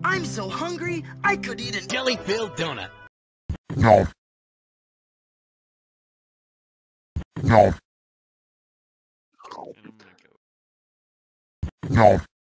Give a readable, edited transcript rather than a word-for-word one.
I'm so hungry, I could eat a jelly-filled donut. No. No. And I'm gonna go. No.